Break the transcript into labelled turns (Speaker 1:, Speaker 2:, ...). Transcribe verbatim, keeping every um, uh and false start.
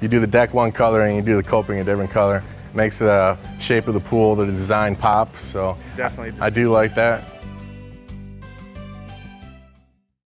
Speaker 1: you do the deck one color and you do the coping a different color. Makes the shape of the pool, the design pop, so
Speaker 2: Definitely.
Speaker 1: I do like that.